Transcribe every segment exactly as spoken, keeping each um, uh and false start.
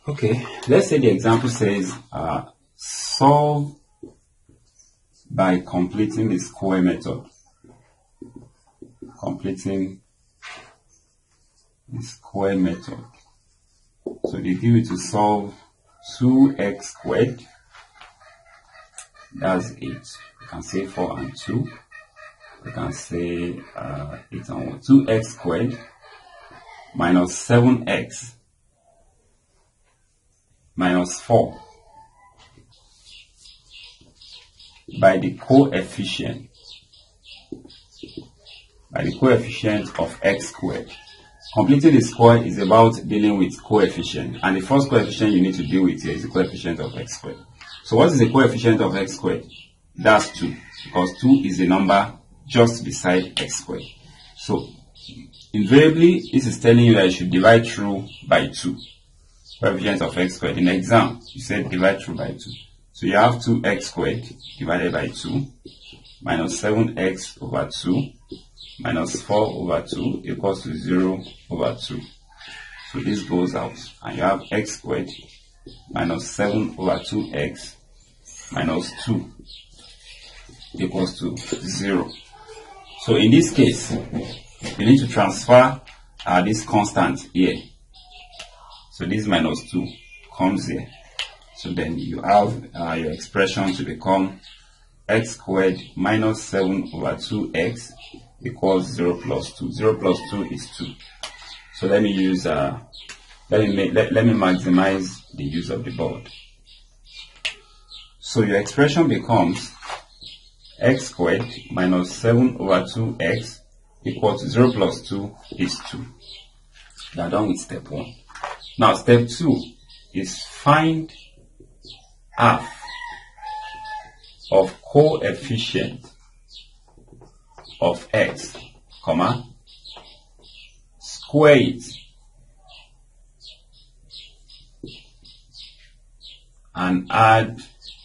Okay, let's say the example says uh, solve by completing the square method. Completing the square method. So they give you to solve two x squared. That's eight. You can say four and two. You can say uh, eight and one. two x squared minus seven x minus four by the coefficient by the coefficient of x squared. Completing the square is about dealing with coefficient, and the first coefficient you need to deal with here is the coefficient of x squared. So what is the coefficient of x squared? That's two, because two is a number just beside x squared. So invariably, this is telling you that you should divide through by two. Coefficient of x squared. In the exam, you said divide through by two. So you have two x squared divided by two minus seven x over two minus four over two equals to zero over two. So this goes out, and you have x squared minus seven over two x minus two equals to zero. So in this case, you need to transfer uh, this constant here. So this minus two comes here. So then you have uh, your expression to become x squared minus seven over two x equals zero plus two. zero plus two is two. So let me use, uh, let me make, let, let me maximize the use of the board. So your expression becomes x squared minus seven over two x equals to zero plus two is two. You are done with step one. Now step two is find half of coefficient of x, comma, square it and add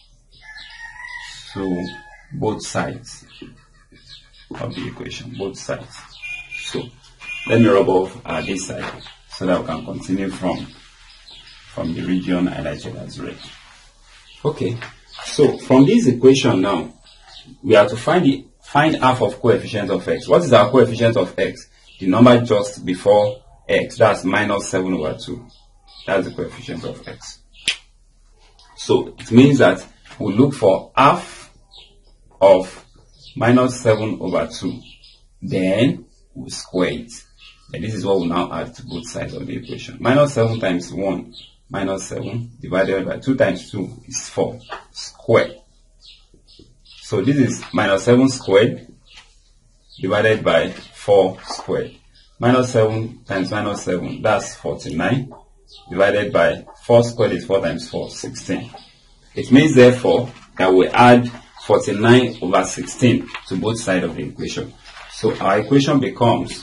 to both sides of the equation, both sides. So let me rub off uh, this side so that we can continue from from the region highlighted as red. Okay, so from this equation now, we have to find the find half of coefficient of x. What is our coefficient of x? The number just before x, that's minus seven over two. That's the coefficient of x. So it means that we look for half of minus seven over two. Then we square it. And this is what we now add to both sides of the equation. Minus seven times one, minus seven, divided by two times two is four, square. So this is minus seven squared divided by four squared. Minus seven times minus seven, that's forty-nine, divided by four squared is four times four, sixteen. It means therefore that we add forty-nine over sixteen to both sides of the equation. So our equation becomes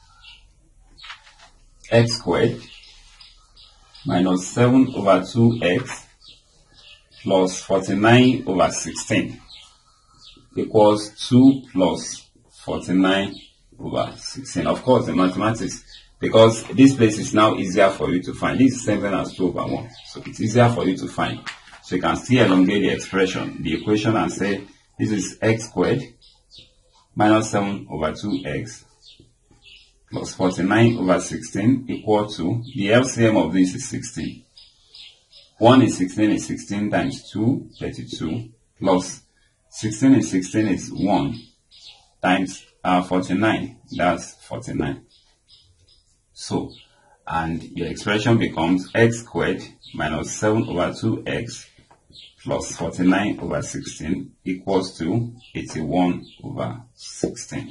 x squared minus seven over two x plus forty-nine over sixteen equals two plus forty-nine over sixteen. Of course, the mathematics, because this place is now easier for you to find. This is seven as two over one. So it's easier for you to find. So you can still elongate the expression, the equation, and say this is x squared minus seven over two x plus forty-nine over sixteen equal to, the L C M of this is sixteen. one is sixteen is sixteen times two, thirty-two, plus sixteen is sixteen is one times uh, forty-nine, that's forty-nine. So, and your expression becomes x squared minus seven over two x plus forty-nine over sixteen equals to eighty-one over sixteen.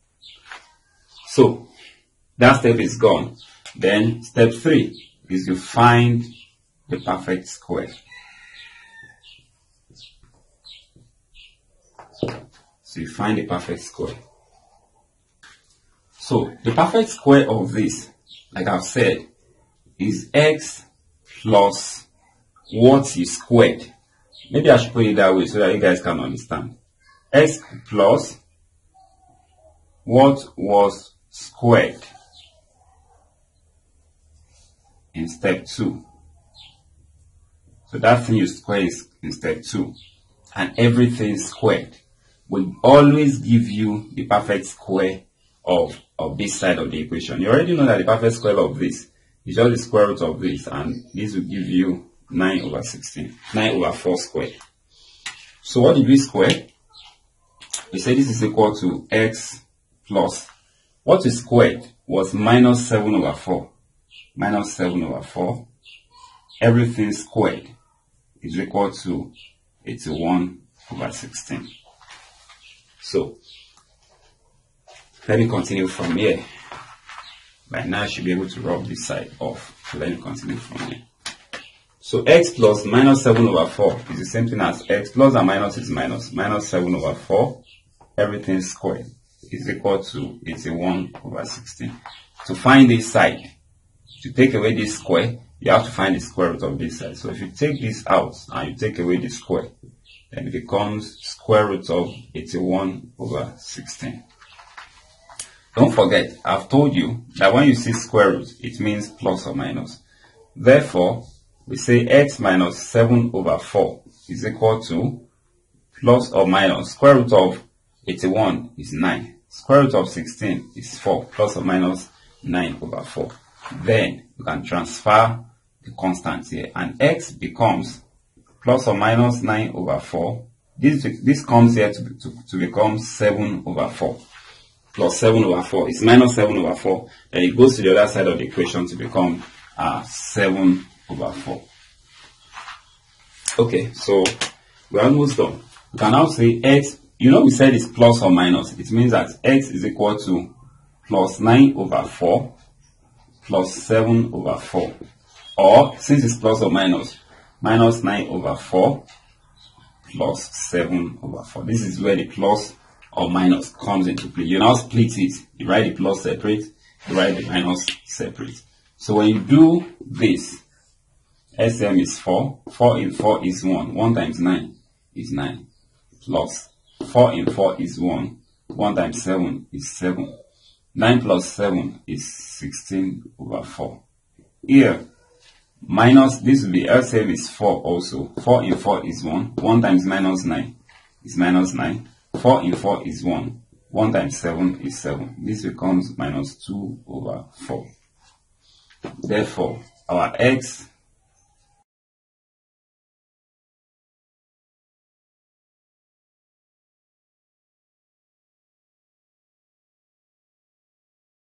So, that step is gone. Then step three is you find the perfect square. So you find the perfect square. So the perfect square of this, like I've said, is x plus what you squared. Maybe I should put it that way so that you guys can understand. X plus what was squared in step two So that thing you square is instead two. And everything squared will always give you the perfect square of, of this side of the equation. You already know that the perfect square of this is just the square root of this, and this will give you nine over sixteen, nine over four squared. So what did we square? We say this is equal to x plus, what we squared was minus seven over four. Minus seven over four. Everything squared is equal to eighty-one over sixteen. So, let me continue from here. By now I should be able to rub this side off. So let me continue from here. So x plus minus seven over four is the same thing as x plus and minus is minus. Minus seven over four, everything squared is equal to eighty-one over sixteen. To find this side, to take away this square, you have to find the square root of this side. So if you take this out and you take away the square, then it becomes square root of eighty-one over sixteen. Don't forget, I've told you that when you see square root, it means plus or minus. Therefore, we say x minus seven over four is equal to plus or minus square root of eighty-one is nine. Square root of sixteen is four, plus or minus nine over four. Then you can transfer the constants here, and x becomes plus or minus nine over four. This, this comes here to, to, to become seven over four. Plus seven over four is minus seven over four. Then it goes to the other side of the equation to become uh, seven over four. Okay, so we're almost done. We can now say x, you know we said it's plus or minus. It means that x is equal to plus nine over four plus seven over four. Or, since it's plus or minus, minus nine over four plus seven over four. This is where the plus or minus comes into play. You now split it. You write the plus separate, you write the minus separate. So when you do this, S M is four. four in four is one. one times nine is nine. Plus four in four is one. one times seven is seven. nine plus seven is sixteen over four. Here, minus, this will be L C M is four also. four in four is one. one times minus nine is minus nine. four in four is one. one times seven is seven. This becomes minus two over four. Therefore, our x